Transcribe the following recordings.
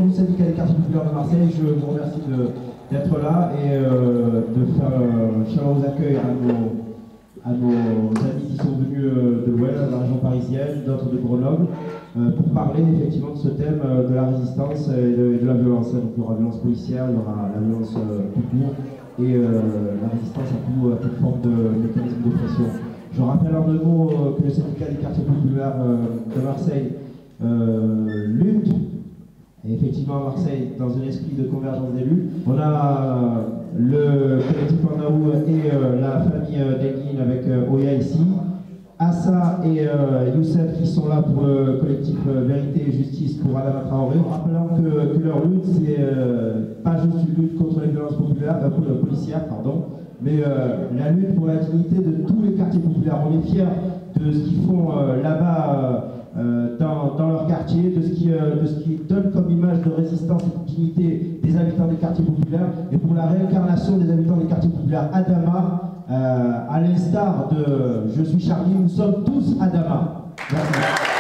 du syndicat des quartiers populaires de Marseille, je vous remercie d'être là et de faire un chaleureux accueil à nos amis qui sont venus de l'Ouest, de la région parisienne, d'autres de Grenoble, pour parler effectivement de ce thème de la résistance et de la violence. Donc il y aura la violence policière, il y aura la violence tout court et la résistance à toute forme de mécanisme d'oppression. Je rappelle en deux mots que le syndicat des quartiers populaires de Marseille lutte, et effectivement à Marseille, dans un esprit de convergence d'élus. On a le collectif Pandaou et la famille Denguine avec Oya ici, Assa et Youssef qui sont là pour le collectif Vérité et Justice pour Adama Traoré, en rappelant que leur lutte, c'est pas juste une lutte contre les violences policières, mais la lutte pour la dignité de tous les quartiers populaires. On est fiers de ce qu'ils font là-bas dans leur quartier, de ce qui donne comme image de résistance et de dignité des habitants des quartiers populaires, et pour la réincarnation des habitants des quartiers populaires Adama, à l'instar de Je suis Charlie, nous sommes tous Adama. Merci.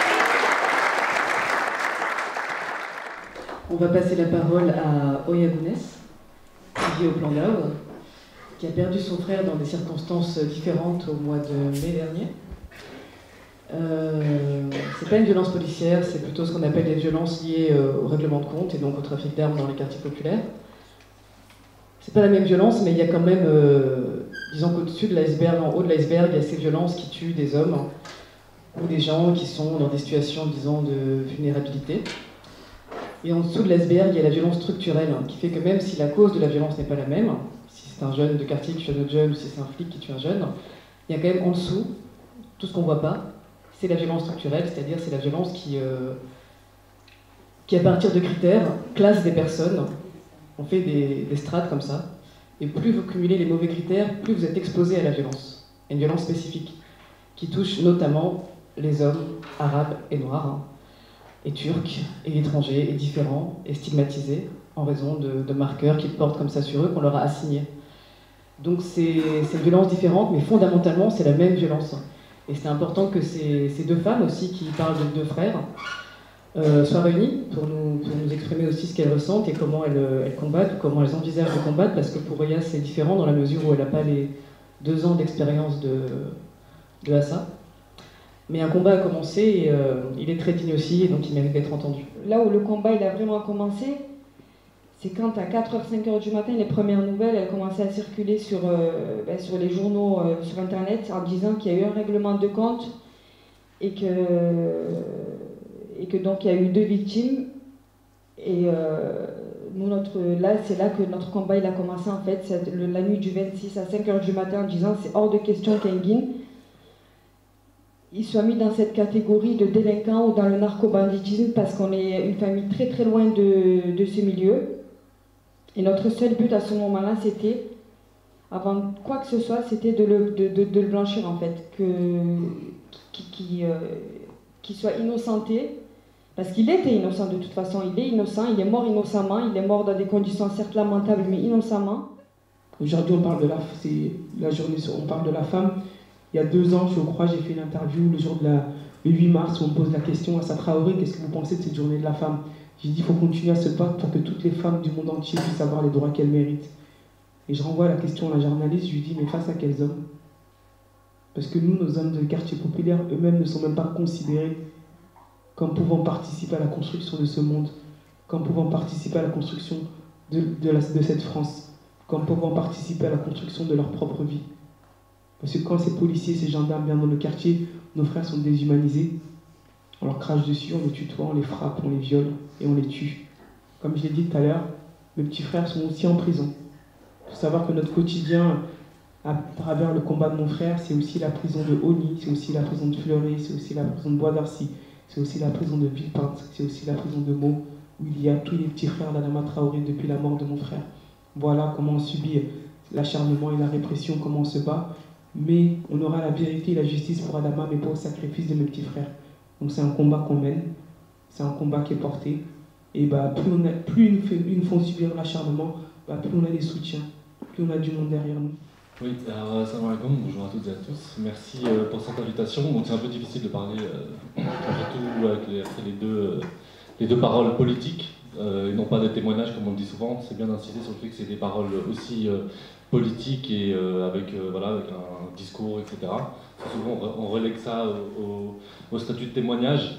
On va passer la parole à Oya Gounès, qui vit au Plandaou, qui a perdu son frère dans des circonstances différentes au mois de mai dernier. C'est pas une violence policière, c'est plutôt ce qu'on appelle des violences liées au règlement de compte et donc au trafic d'armes dans les quartiers populaires. C'est pas la même violence, mais il y a quand même, disons qu'au-dessus de l'iceberg, en haut de l'iceberg, il y a ces violences qui tuent des hommes ou des gens qui sont dans des situations, disons, de vulnérabilité. Et en dessous de l'iceberg, il y a la violence structurelle, qui fait que même si la cause de la violence n'est pas la même, si c'est un jeune de quartier qui tue un autre jeune ou si c'est un flic qui tue un jeune, il y a quand même en dessous, tout ce qu'on voit pas, c'est la violence structurelle, c'est-à-dire c'est la violence qui, à partir de critères, classe des personnes. On fait des strates comme ça, et plus vous cumulez les mauvais critères, plus vous êtes exposé à la violence. Une violence spécifique, qui touche notamment les hommes arabes et noirs, et turcs, et étrangers, et différents, et stigmatisés, en raison de marqueurs qu'ils portent comme ça sur eux, qu'on leur a assignés. Donc c'est une violence différente, mais fondamentalement c'est la même violence. Et c'est important que ces deux femmes aussi, qui parlent de deux frères, soient réunies pour nous exprimer aussi ce qu'elles ressentent et comment elles combattent, ou comment elles envisagent de combattre, parce que pour Oya c'est différent dans la mesure où elle n'a pas les 2 ans d'expérience de Assa. Mais un combat a commencé et il est très digne aussi, et donc il mérite d'être entendu. Là où le combat il a vraiment commencé, c'est quand à 4h, 5h du matin, les premières nouvelles elles commençaient à circuler sur les journaux, sur Internet, en disant qu'il y a eu un règlement de compte et que donc il y a eu 2 victimes. Et c'est là que notre combat il a commencé en fait, la nuit du 26 à 5h du matin, en disant c'est hors de question qu'Enguine il soit mis dans cette catégorie de délinquants ou dans le narco-banditisme, parce qu'on est une famille très très loin de ce milieu. Et notre seul but à ce moment-là, c'était, avant quoi que ce soit, c'était de le blanchir en fait, qu'il soit innocenté, parce qu'il était innocent de toute façon, il est innocent, il est mort innocemment, il est mort dans des conditions certes lamentables, mais innocemment. Aujourd'hui, on parle c'est la journée, on parle de la femme. Il y a 2 ans, je crois, j'ai fait une interview le 8 mars où on me pose la question à Assa Traoré, qu'est-ce que vous pensez de cette journée de la femme? J'ai dit, il faut continuer à se battre pour que toutes les femmes du monde entier puissent avoir les droits qu'elles méritent. Et je renvoie la question à la journaliste, je lui dis, mais face à quels hommes? Parce que nous, nos hommes de quartier populaire, eux-mêmes ne sont même pas considérés comme pouvant participer à la construction de ce monde, comme pouvant participer à la construction de cette France, comme pouvant participer à la construction de leur propre vie. Parce que quand ces policiers, ces gendarmes viennent dans le quartier, nos frères sont déshumanisés. On leur crache dessus, on les tutoie, on les frappe, on les viole et on les tue. Comme je l'ai dit tout à l'heure, mes petits frères sont aussi en prison. Il faut savoir que notre quotidien, à travers le combat de mon frère, c'est aussi la prison de Oni, c'est aussi la prison de Fleury, c'est aussi la prison de Bois d'Arcy, c'est aussi la prison de Villepinte, c'est aussi la prison de Meaux, où il y a tous les petits frères d'Adama Traoré depuis la mort de mon frère. Voilà comment on subit l'acharnement et la répression, comment on se bat. Mais on aura la vérité et la justice pour Adama, mais pas au sacrifice de mes petits frères. Donc c'est un combat qu'on mène, c'est un combat qui est porté. Et plus ils nous font subir l'acharnement, plus on a des soutiens, plus on a du monde derrière nous. Oui, alors salam alaikum, bonjour à toutes et à tous. Merci pour cette invitation. Donc c'est un peu difficile de parler, surtout avec les deux paroles politiques et non pas des témoignages comme on le dit souvent. C'est bien d'insister sur le fait que c'est des paroles aussi politiques et avec un discours, etc. Souvent on relègue ça au statut de témoignage.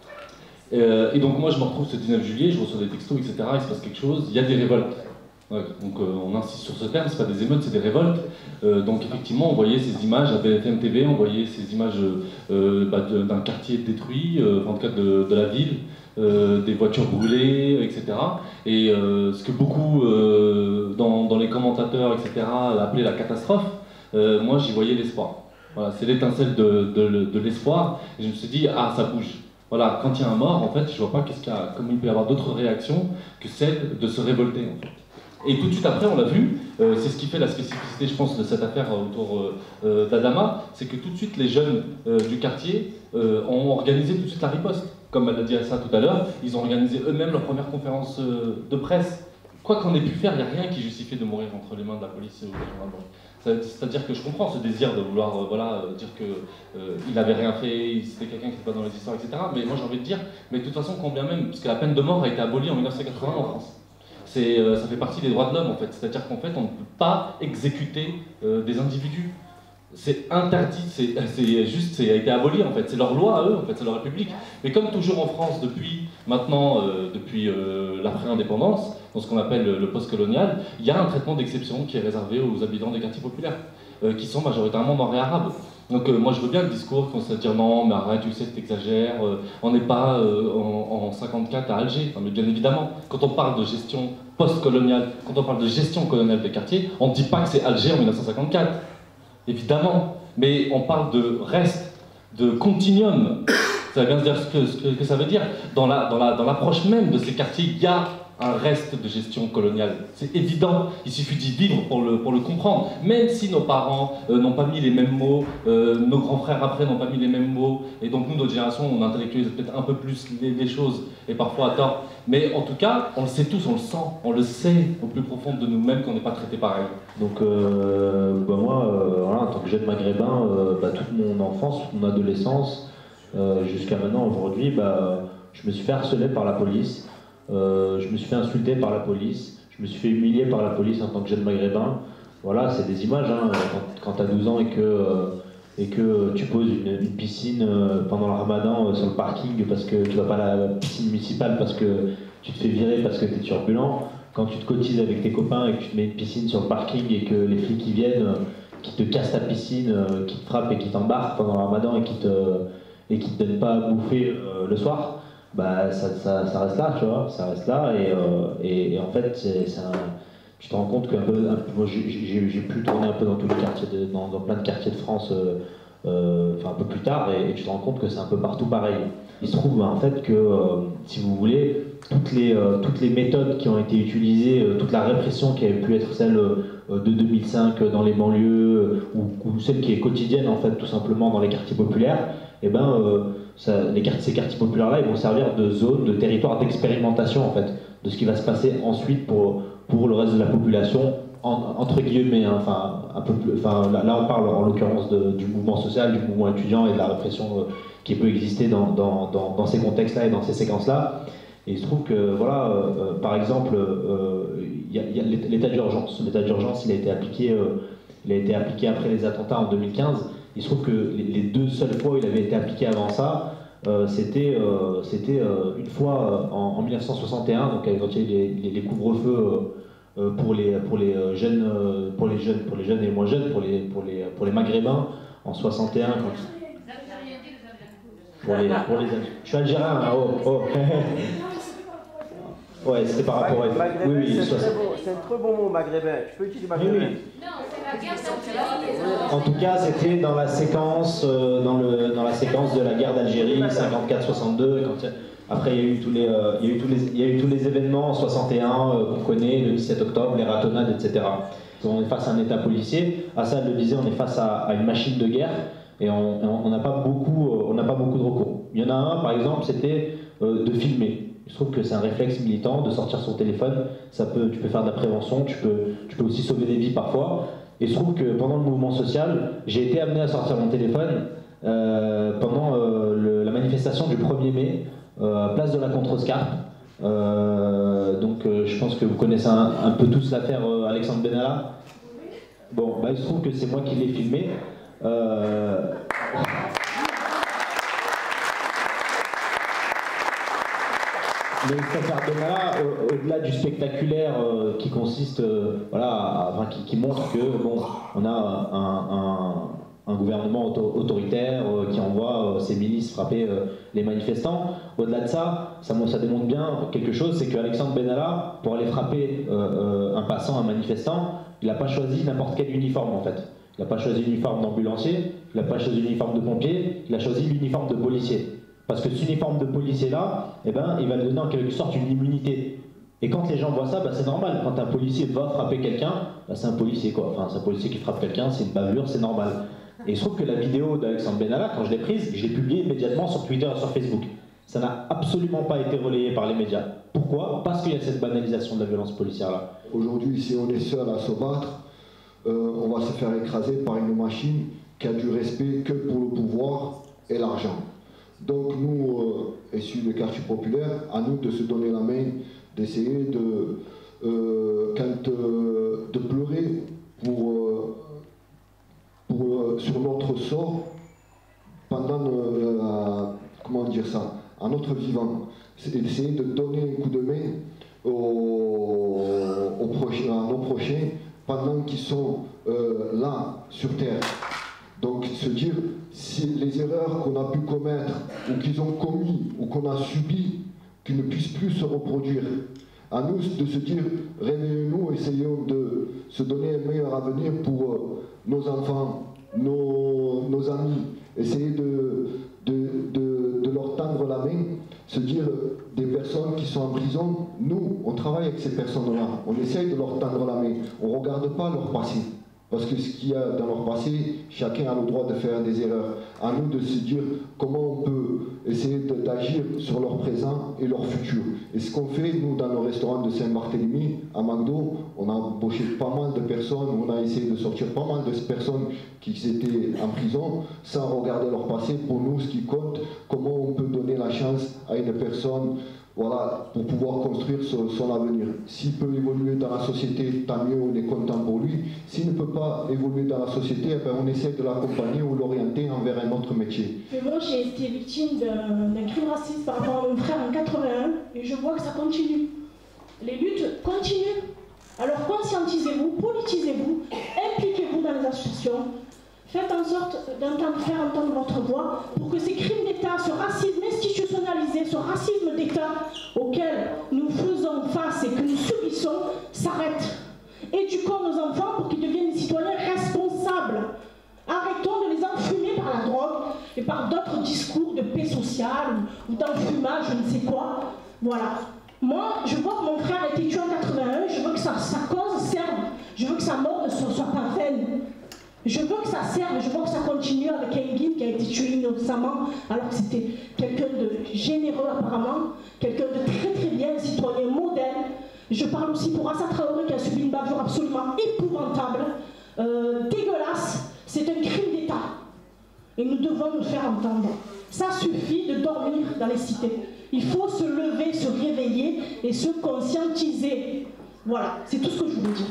Et donc moi je me retrouve ce 19 juillet, je reçois des textos, etc. Il se passe quelque chose, il y a des révoltes. Ouais, donc on insiste sur ce terme, c'est pas des émeutes, c'est des révoltes. Donc effectivement, on voyait ces images à BFM TV, on voyait ces images d'un quartier détruit, en tout cas de la ville, des voitures brûlées, etc. Et ce que beaucoup dans les commentateurs, etc., appelaient la catastrophe, moi j'y voyais l'espoir. Voilà, c'est l'étincelle de l'espoir. Et je me suis dit, ah ça bouge. Voilà, quand il y a un mort, en fait, je vois pas comment il peut y avoir d'autres réactions que celle de se révolter. En fait. Et tout de suite après, on l'a vu, c'est ce qui fait la spécificité, je pense, de cette affaire autour d'Adama, c'est que tout de suite les jeunes du quartier ont organisé tout de suite la riposte. Comme elle a dit à ça tout à l'heure, ils ont organisé eux-mêmes leur première conférence de presse. Quoi qu'on ait pu faire, il n'y a rien qui justifiait de mourir entre les mains de la police ou des gendarmes. C'est-à-dire que je comprends ce désir de vouloir dire qu'il n'avait rien fait, c'était quelqu'un qui n'était pas dans les histoires, etc. Mais moi j'ai envie de dire, mais de toute façon, combien même, puisque la peine de mort a été abolie en 1980 en France. Ça fait partie des droits de l'homme en fait, c'est-à-dire qu'en fait on ne peut pas exécuter des individus. C'est interdit, ça a été aboli en fait, c'est leur loi à eux en fait, c'est leur république. Mais comme toujours en France depuis l'après-indépendance, dans ce qu'on appelle le post-colonial, il y a un traitement d'exception qui est réservé aux habitants des quartiers populaires, qui sont majoritairement noirs et arabes. Donc moi je veux bien le discours qu'on se dire non mais arrête, tu sais t'exagères, on n'est pas en 54 à Alger, enfin, mais bien évidemment, quand on parle de gestion post-coloniale, quand on parle de gestion coloniale des quartiers, on ne dit pas que c'est Alger en 1954, évidemment, mais on parle de reste, de continuum, ça va bien se dire ce que ça veut dire, dans l'approche même de ces quartiers, il y a un reste de gestion coloniale. C'est évident, il suffit d'y vivre pour le comprendre. Même si nos parents n'ont pas mis les mêmes mots, nos grands frères après n'ont pas mis les mêmes mots, et donc nous, notre génération, on intellectualise peut-être un peu plus les choses, et parfois à tort. Mais en tout cas, on le sait tous, on le sent, on le sait au plus profond de nous-mêmes qu'on n'est pas traité pareil. Donc moi, voilà, en tant que jeune maghrébin, toute mon enfance, toute mon adolescence, jusqu'à maintenant, aujourd'hui, je me suis fait harceler par la police. Je me suis fait insulter par la police, je me suis fait humilier par la police en tant que jeune maghrébin. Voilà, c'est des images, hein, quand tu as 12 ans et que tu poses une piscine pendant le ramadan sur le parking parce que tu vas pas à la piscine municipale parce que tu te fais virer parce que tu es turbulent, quand tu te cotises avec tes copains et que tu te mets une piscine sur le parking et que les flics qui viennent, qui te cassent ta piscine, qui te frappent et qui t'embarquent pendant le ramadan et qui te donnent pas à bouffer le soir, ça reste là, tu vois, ça reste là, et en fait, tu te rends compte que moi j'ai pu tourner un peu dans tous les quartiers, dans plein de quartiers de France, un peu plus tard, et tu te rends compte que c'est un peu partout pareil. Il se trouve en fait que, si vous voulez, toutes les méthodes qui ont été utilisées, toute la répression qui avait pu être celle de 2005 dans les banlieues, ou celle qui est quotidienne en fait, tout simplement dans les quartiers populaires, ces quartiers populaires-là, ils vont servir de zone, de territoire d'expérimentation en fait, de ce qui va se passer ensuite pour le reste de la population, entre guillemets, hein, là on parle en l'occurrence du mouvement social, du mouvement étudiant et de la répression qui peut exister dans ces contextes-là et dans ces séquences-là. Et il se trouve que, voilà, par exemple, il y a l'état d'urgence. L'état d'urgence, il a été appliqué après les attentats en 2015. Il se trouve que les deux seules fois où il avait été appliqué avant ça, c'était une fois en 1961, donc quand il y a eu les couvre-feux pour les jeunes et les moins jeunes, pour les maghrébins en 61. Je suis algérien, hein, oh. Ouais, c'était par rapport à... Oui, c'est un très bon mot, maghrébin. Tu peux utiliser maghrébin. Oui. Non, c'est la guerre d'Algérie. En tout cas, c'était dans la séquence, dans la séquence de la guerre d'Algérie, 54-62. Après, il y a eu tous les événements en 61 qu'on connaît, le 17 octobre, les ratonnades, etc. On est face à un état policier. Assad le disait, on est face à une machine de guerre et on n'a pas beaucoup de recours. Il y en a un, par exemple, c'était de filmer. Je trouve que c'est un réflexe militant de sortir son téléphone. Tu peux faire de la prévention, tu peux aussi sauver des vies parfois. Et je trouve que pendant le mouvement social, j'ai été amené à sortir mon téléphone pendant la manifestation du 1er mai, place de la Contrescarpe. donc je pense que vous connaissez un peu tous l'affaire Alexandre Benalla. Bon, bah, il se trouve que c'est moi qui l'ai filmé. Mais cette affaire Benalla, au-delà du spectaculaire qui consiste, voilà, enfin, qui montre que bon, on a un gouvernement autoritaire qui envoie ses milices frapper les manifestants. Au-delà de ça, ça démontre bien quelque chose, c'est qu'Alexandre Benalla, pour aller frapper un passant, un manifestant, il n'a pas choisi n'importe quel uniforme en fait. Il n'a pas choisi l'uniforme d'ambulancier, il n'a pas choisi l'uniforme de pompier, il a choisi l'uniforme de policier. Parce que cet uniforme de policier-là, eh ben, il va lui donner en quelque sorte une immunité. Et quand les gens voient ça, bah, c'est normal. Quand un policier va frapper quelqu'un, bah, c'est un policier quoi. Enfin, c'est un policier qui frappe quelqu'un, c'est une bavure, c'est normal. Et il se trouve que la vidéo d'Alexandre Benalla, quand je l'ai prise, je l'ai publiée immédiatement sur Twitter et sur Facebook. Ça n'a absolument pas été relayé par les médias. Pourquoi? Parce qu'il y a cette banalisation de la violence policière-là. Aujourd'hui, si on est seul à se battre, on va se faire écraser par une machine qui a du respect que pour le pouvoir et l'argent. Donc nous, issus des quartiers populaires, à nous de se donner la main, d'essayer de pleurer sur notre sort pendant, comment dire ça, à notre vivant. C'est d'essayer de donner un coup de main à nos prochains pendant qu'ils sont là, sur Terre. Donc se dire, si les erreurs qu'on a pu commettre, ou qu'ils ont commis, ou qu'on a subi, qu'ils ne puissent plus se reproduire. À nous de se dire, réveillons-nous, essayons de se donner un meilleur avenir pour nos enfants, nos amis, essayer de leur tendre la main, se dire, des personnes qui sont en prison, nous, on travaille avec ces personnes-là, on essaye de leur tendre la main, on ne regarde pas leur passé. Parce que ce qu'il y a dans leur passé, chacun a le droit de faire des erreurs. À nous de se dire comment on peut essayer d'agir sur leur présent et leur futur. Et ce qu'on fait, nous, dans le restaurant de Saint-Barthélemy, à McDo, on a embauché pas mal de personnes, on a essayé de sortir pas mal de personnes qui étaient en prison, sans regarder leur passé. Pour nous, ce qui compte, comment on peut donner la chance à une personne, voilà, pour pouvoir construire son avenir. S'il peut évoluer dans la société, tant mieux, on est content pour lui. S'il ne peut pas évoluer dans la société, eh bien, on essaie de l'accompagner ou l'orienter envers un autre métier. Mais moi, j'ai été victime d'un crime raciste par rapport à mon frère en 81 et je vois que ça continue. Les luttes continuent. Alors conscientisez-vous, politisez-vous, impliquez-vous dans les associations. Faites en sorte de faire entendre votre voix pour que ces crimes d'État, ce racisme institutionnalisé, ce racisme d'État auquel nous faisons face et que nous subissons s'arrête. Éduquons nos enfants pour qu'ils deviennent des citoyens responsables. Arrêtons de les enfumer par la drogue et par d'autres discours de paix sociale ou d'enfumage, je ne sais quoi. Voilà. Moi, je vois que mon frère a été tué en 81, je veux que sa cause serve. Je veux que sa mort ne soit pas vaine. Je veux que ça serve, je veux que ça continue avec Engin qui a été tué innocemment alors que c'était quelqu'un de généreux apparemment, quelqu'un de très très bien, un citoyen modèle. Je parle aussi pour Assa Traoré qui a subi une bavure absolument épouvantable, dégueulasse. C'est un crime d'État et nous devons nous faire entendre. Ça suffit de dormir dans les cités. Il faut se lever, se réveiller et se conscientiser. Voilà, c'est tout ce que je voulais dire.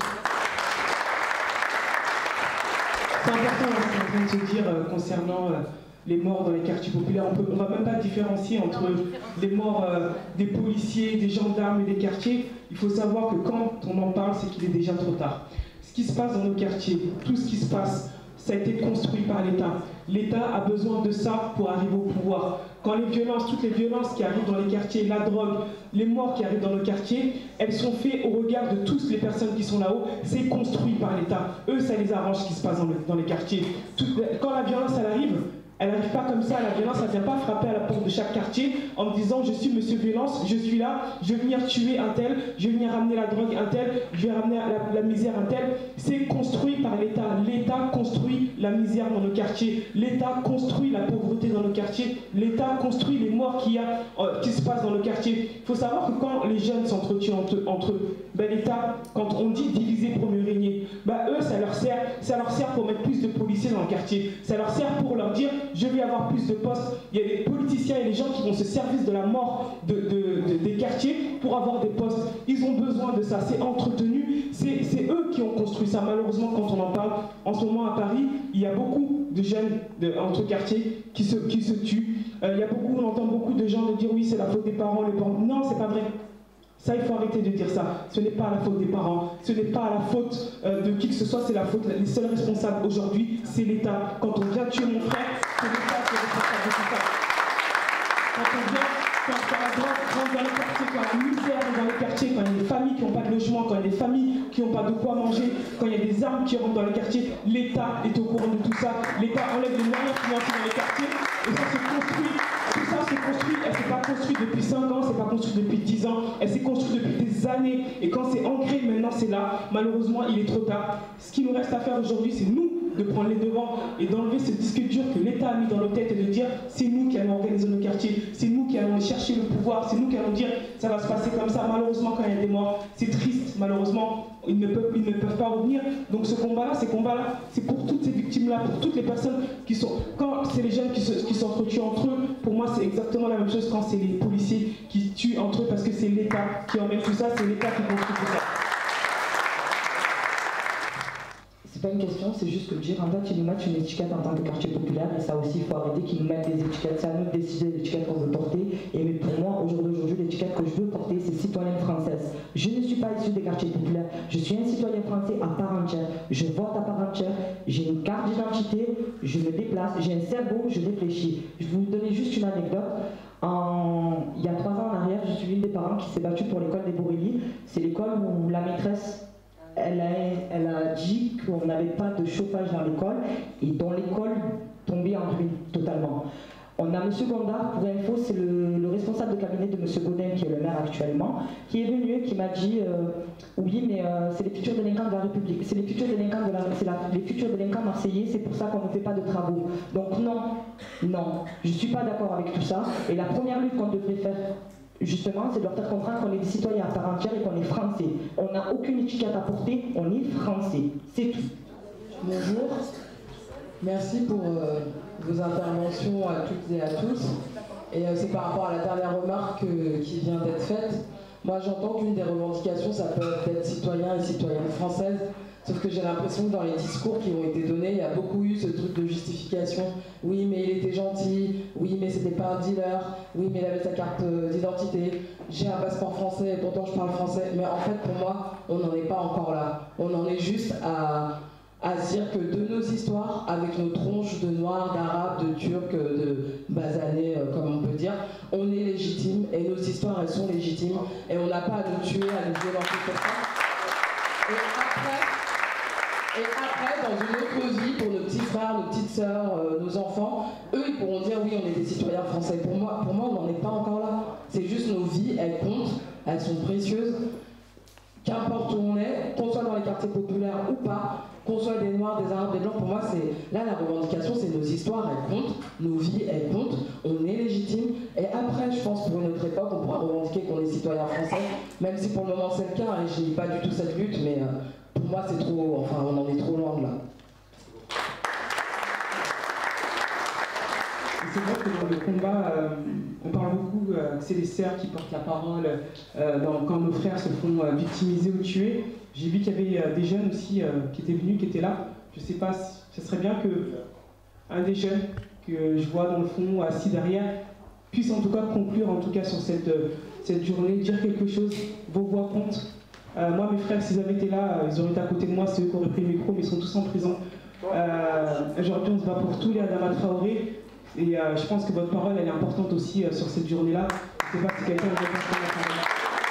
C'est important ce qu'on est en train de se dire concernant les morts dans les quartiers populaires. On ne va même pas différencier entre les morts des policiers, des gendarmes et des quartiers. Il faut savoir que quand on en parle, c'est qu'il est déjà trop tard. Ce qui se passe dans nos quartiers, tout ce qui se passe, ça a été construit par l'État. L'État a besoin de ça pour arriver au pouvoir. Quand les violences, toutes les violences qui arrivent dans les quartiers, la drogue, les morts qui arrivent dans nos quartiers, elles sont faites au regard de toutes les personnes qui sont là-haut. C'est construit par l'État. Eux, ça les arrange ce qui se passe dans les quartiers. Quand la violence, elle n'arrive pas comme ça, la violence, elle ne vient pas frapper à la porte de chaque quartier en me disant je suis monsieur violence, je suis là, je vais venir tuer un tel, je vais venir ramener la drogue un tel, je vais ramener la misère un tel. C'est construit par l'État. L'État construit la misère dans nos quartiers. L'État construit la pauvreté dans nos quartiers. L'État construit les morts qui se passent dans nos quartiers. Il faut savoir que quand les jeunes s'entretuent entre eux, ben l'État, quand on dit diviser pour mieux régner, ben eux, ça leur sert pour mettre plus de policiers dans le quartier. Ça leur sert pour leur dire je vais avoir plus de postes. Il y a les politiciens et les gens qui vont se servir de la mort des quartiers pour avoir des postes. Ils ont besoin de ça, c'est entretenu, c'est eux qui ont construit ça. Malheureusement, quand on en parle, en ce moment à Paris, il y a beaucoup de jeunes entre quartiers qui se tuent. On entend beaucoup de gens dire oui, c'est la faute des parents, les parents. Non, c'est pas vrai. Ça, il faut arrêter de dire ça. Ce n'est pas la faute des parents, ce n'est pas la faute de qui que ce soit, c'est la faute. Les seuls responsables aujourd'hui, c'est l'État. Quand on vient tuer mon frère, c'est l'État qui est responsable de tout ça. Quand la drogue rentre dans les quartiers, quand la misère est dans les quartiers, quand il y a des familles qui n'ont pas de logement, quand il y a des familles qui n'ont pas de quoi manger, quand il y a des armes qui rentrent dans les quartiers, l'État est au courant de tout ça. L'État enlève les moyens financiers dans les quartiers et ça se construit. Tout ça s'est construit, elle ne s'est pas construite depuis 5 ans, c'est pas construit depuis 10 ans, elle s'est construite depuis des années. Et quand c'est ancré, maintenant c'est là. Malheureusement, il est trop tard. Ce qui nous reste à faire aujourd'hui, c'est nous de prendre les devants et d'enlever ce disque dur que l'État a mis dans nos têtes et de dire c'est nous qui allons organiser nos quartiers, c'est nous qui allons chercher le pouvoir, c'est nous qui allons dire ça va se passer comme ça. Malheureusement, quand il y a des morts, c'est triste. Malheureusement, ils ne peuvent pas revenir. Donc ce combat-là, c'est pour toutes ces victimes-là, pour toutes les personnes qui sont... Quand c'est les jeunes qui s'entretuent entre eux, pour moi c'est exactement la même chose quand c'est les policiers qui tuent entre eux parce que c'est l'État qui emmène tout ça, c'est l'État qui construit tout ça. C'est pas une question, c'est juste que le Girondin, ils nous mettent une étiquette en tant que quartier populaire et ça aussi, il faut arrêter qu'ils nous mettent des étiquettes. C'est à nous de décider l'étiquette qu'on veut porter. Et mais pour moi, au jour d'aujourd'hui, l'étiquette que je veux porter, c'est citoyenne française. Je ne suis pas issue des quartiers populaires, je suis un citoyen français à part entière. Je vote à part entière, j'ai une carte d'identité, je me déplace, j'ai un cerveau, je réfléchis. Je vais vous donner juste une anecdote. Il y a 3 ans en arrière, je suis l'une des parents qui s'est battue pour l'école des Borély. C'est l'école où la maîtresse elle a dit qu'on n'avait pas de chauffage dans l'école et dont l'école tombait en ruine totalement. On a M. Gondard, pour info, c'est le responsable de cabinet de M. Godin, qui est le maire actuellement, qui est venu et qui m'a dit oui, mais c'est les futurs délinquants de la République, c'est les futurs délinquants les futurs délinquants marseillais, c'est pour ça qu'on ne fait pas de travaux. Donc non, je ne suis pas d'accord avec tout ça. Et la première lutte qu'on devrait faire, justement, c'est de leur faire comprendre qu'on est des citoyens à part entière et qu'on est français. On n'a aucune étiquette à porter, on est français. C'est tout. Bonjour. Merci pour vos interventions à toutes et à tous. Et c'est par rapport à la dernière remarque qui vient d'être faite. Moi, j'entends qu'une des revendications, ça peut être citoyen et citoyenne française. Sauf que j'ai l'impression que dans les discours qui ont été donnés, il y a beaucoup eu ce truc de justification. Oui, mais il était gentil. Oui, mais c'était pas un dealer. Oui, mais il avait sa carte d'identité. J'ai un passeport français et pourtant je parle français. Mais en fait, pour moi, on n'en est pas encore là. On en est juste à se dire que de nos histoires, avec nos tronches de noirs, d'arabes, de turcs, de basanés, comme on peut dire, on est légitime et nos histoires, elles sont légitimes. Et on n'a pas à nous tuer, à nous violenter comme ça. Et après, dans une autre vie, pour nos petits frères, nos petites sœurs, nos enfants, eux, ils pourront dire oui, on est des citoyens français. Pour moi, on n'en est pas encore là. C'est juste nos vies, elles comptent, elles sont précieuses. Qu'importe où on est, qu'on soit dans les quartiers populaires ou pas, qu'on soit des Noirs, des Arabes, des Blancs, pour moi, là, la revendication, c'est nos histoires, elles comptent, nos vies, elles comptent, on est légitime. Et après, je pense, pour une autre époque, on pourra revendiquer qu'on est citoyen français, même si pour le moment c'est le cas, et je n'ai pas du tout cette lutte, mais pour moi, c'est trop, enfin, on en est trop loin de là. C'est vrai que dans le combat, on parle beaucoup que c'est les sœurs qui portent la parole quand nos frères se font victimiser ou tuer. J'ai vu qu'il y avait des jeunes aussi qui étaient venus, qui étaient là. Je ne sais pas, ce serait bien qu'un des jeunes que je vois dans le fond, assis derrière, puisse en tout cas conclure en tout cas sur cette journée, dire quelque chose. Vos voix comptent. Moi, mes frères, s'ils avaient été là, ils auraient été à côté de moi, c'est eux qui auraient pris le micro, mais ils sont tous en prison. Aujourd'hui, on se bat pour tous les Adama Traoré. Et je pense que votre parole, elle est importante aussi sur cette journée-là. Je ne sais pas si quelqu'un veut prendre la parole.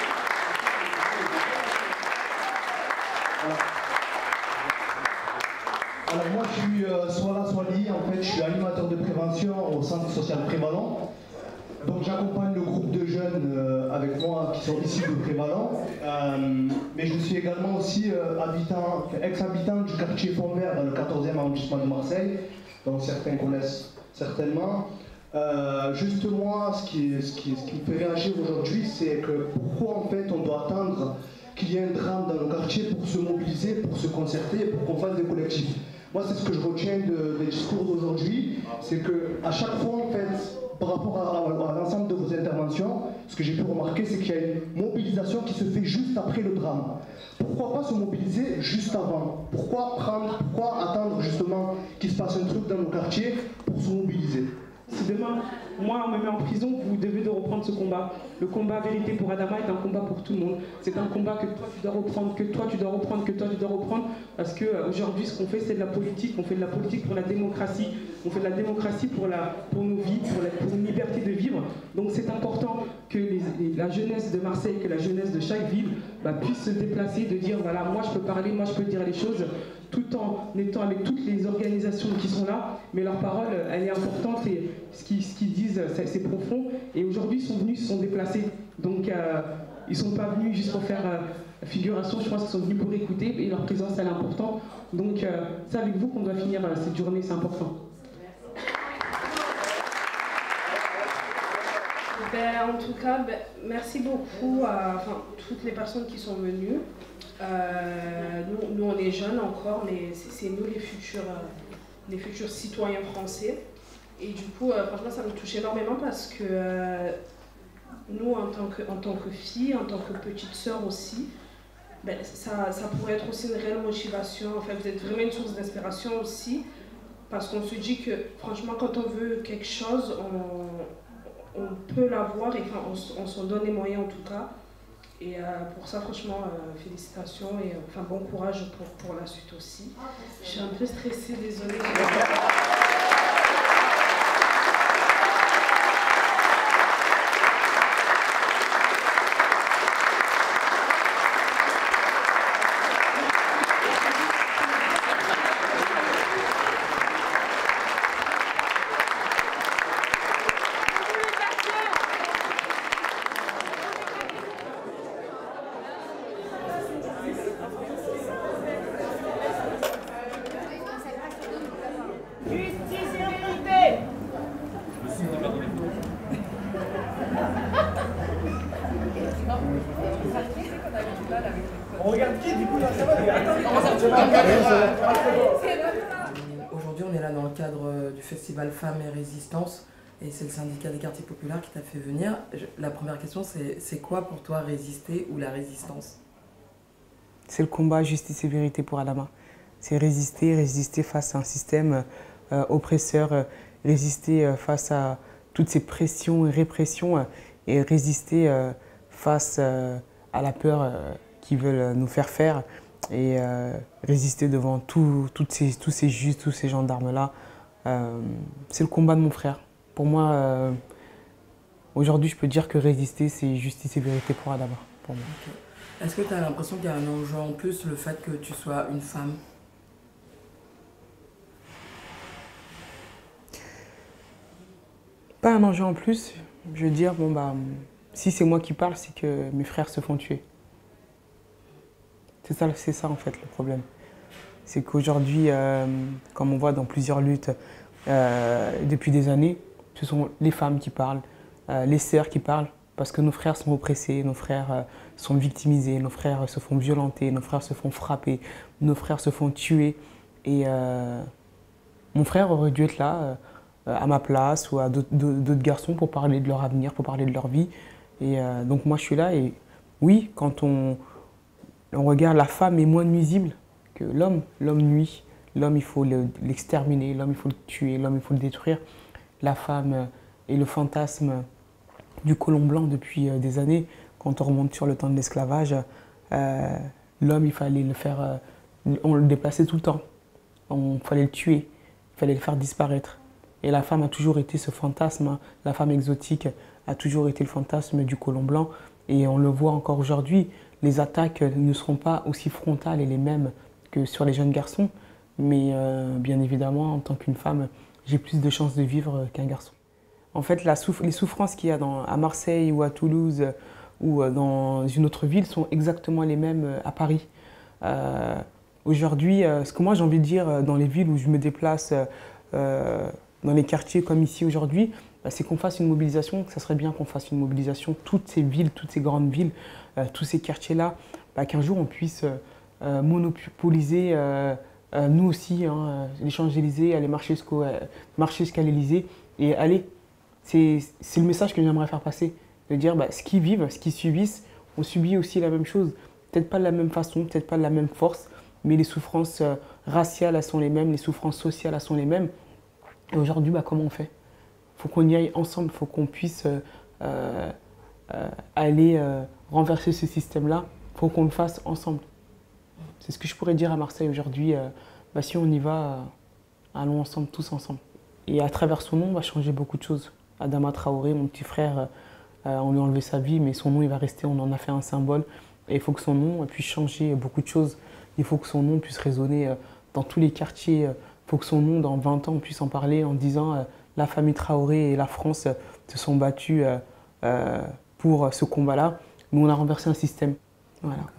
Alors moi, je suis Swala Swali, en fait, je suis animateur de prévention au centre social Prévalent. Donc j'accompagne le groupe de jeunes avec moi qui sont issus de Prévalent. Mais je suis également aussi ex-habitant du quartier Fond-Vert dans le 14e arrondissement de Marseille. Donc certains connaissent certainement. Juste moi, ce qui me fait réagir aujourd'hui, c'est que pourquoi en fait on doit attendre qu'il y ait un drame dans nos quartiers pour se mobiliser, pour se concerter, pour qu'on fasse des collectifs. Moi, c'est ce que je retiens des discours d'aujourd'hui, c'est qu'à chaque fois, en fait, par rapport à l'ensemble de vos interventions, ce que j'ai pu remarquer, c'est qu'il y a une mobilisation qui se fait juste après le drame. Pourquoi pas se mobiliser juste avant? Pourquoi attendre justement qu'il se passe un truc dans nos quartiers pour se mobiliser? Si demain, moi, on me met en prison, vous devez de reprendre ce combat. Le combat Vérité pour Adama est un combat pour tout le monde. C'est un combat que toi, tu dois reprendre, que toi, tu dois reprendre, que toi, tu dois reprendre. Parce qu'aujourd'hui, ce qu'on fait, c'est de la politique. On fait de la politique pour la démocratie. On fait de la démocratie pour nos vies, pour une liberté de vivre. Donc c'est important que la jeunesse de Marseille, que la jeunesse de chaque ville puisse se déplacer, de dire, voilà, moi, je peux parler, moi, je peux dire les choses, tout en étant avec toutes les organisations qui sont là, mais leur parole, elle est importante et ce qu'ils disent, c'est profond. Et aujourd'hui, ils sont venus, ils se sont déplacés. Donc, ils ne sont pas venus juste pour faire figuration, je pense qu'ils sont venus pour écouter et leur présence, elle est importante. Donc, c'est avec vous qu'on doit finir cette journée, c'est important. En tout cas, merci beaucoup à toutes les personnes qui sont venues. Nous, on est jeunes encore, mais c'est nous les futurs citoyens français. Et du coup, franchement, ça me touche énormément parce que nous, en tant que filles, en tant que petite sœur aussi, ça pourrait être aussi une réelle motivation. Enfin, vous êtes vraiment une source d'inspiration aussi, parce qu'on se dit que, franchement, quand on veut quelque chose, on peut l'avoir et on s'en donne les moyens en tout cas. Et pour ça, franchement, félicitations et bon courage pour la suite aussi. Je suis un peu stressée, désolée. Aujourd'hui, on est là dans le cadre du festival Femmes et Résistance et c'est le syndicat des quartiers populaires qui t'a fait venir. La première question, c'est quoi pour toi résister ou la résistance? C'est le combat justice et vérité pour Adama. C'est résister face à un système oppresseur, résister face à toutes ces pressions et répressions et résister face à la peur qu'ils veulent nous faire et résister devant tous ces juges, tous ces gendarmes-là. C'est le combat de mon frère. Pour moi, aujourd'hui, je peux dire que résister, c'est justice et vérité pour Adama. Pour moi. Okay. Est-ce que tu as l'impression qu'il y a un enjeu en plus, le fait que tu sois une femme? Pas un enjeu en plus. Je veux dire, si c'est moi qui parle, c'est que mes frères se font tuer. C'est ça en fait le problème. C'est qu'aujourd'hui, comme on voit dans plusieurs luttes depuis des années, ce sont les femmes qui parlent, les sœurs qui parlent, parce que nos frères sont oppressés, nos frères sont victimisés, nos frères se font violenter, nos frères se font frapper, nos frères se font tuer. Et mon frère aurait dû être là, à ma place ou à d'autres garçons pour parler de leur avenir, pour parler de leur vie. Et donc moi je suis là et oui, quand on regarde, la femme est moins nuisible que l'homme. L'homme nuit, l'homme il faut l'exterminer, l'homme il faut le tuer, l'homme il faut le détruire. La femme est le fantasme du colon blanc depuis des années. Quand on remonte sur le temps de l'esclavage, l'homme il fallait le faire, on le déplaçait tout le temps. Il fallait le tuer, il fallait le faire disparaître. Et la femme a toujours été ce fantasme, la femme exotique a toujours été le fantasme du colon blanc. Et on le voit encore aujourd'hui, les attaques ne seront pas aussi frontales et les mêmes que sur les jeunes garçons. Mais bien évidemment, en tant qu'une femme, j'ai plus de chances de vivre qu'un garçon. En fait, les souffrances qu'il y a à Marseille ou à Toulouse ou dans une autre ville sont exactement les mêmes à Paris. Aujourd'hui, ce que moi j'ai envie de dire dans les villes où je me déplace, dans les quartiers comme ici aujourd'hui, c'est qu'on fasse une mobilisation, que ça serait bien qu'on fasse une mobilisation, toutes ces villes, toutes ces grandes villes, tous ces quartiers-là, qu'un jour on puisse monopoliser nous aussi, hein, les Champs-Élysées, aller marcher jusqu'à l'Élysée et aller. C'est le message que j'aimerais faire passer, de dire ce qu'ils vivent, ce qu'ils subissent, on subit aussi la même chose. Peut-être pas de la même façon, peut-être pas de la même force, mais les souffrances raciales, elles sont les mêmes, les souffrances sociales, elles sont les mêmes. Et aujourd'hui, comment on fait? Il faut qu'on y aille ensemble, il faut qu'on puisse aller renverser ce système-là, il faut qu'on le fasse ensemble. C'est ce que je pourrais dire à Marseille aujourd'hui. Si on y va, allons ensemble, tous ensemble. Et à travers son nom, on va changer beaucoup de choses. Adama Traoré, mon petit frère, on lui a enlevé sa vie, mais son nom il va rester, on en a fait un symbole. Et il faut que son nom puisse changer beaucoup de choses. Il faut que son nom puisse résonner dans tous les quartiers. Il faut que son nom, dans 20 ans, on puisse en parler en disant la famille Traoré et la France se sont battus pour ce combat-là. Nous, on a renversé un système. Voilà.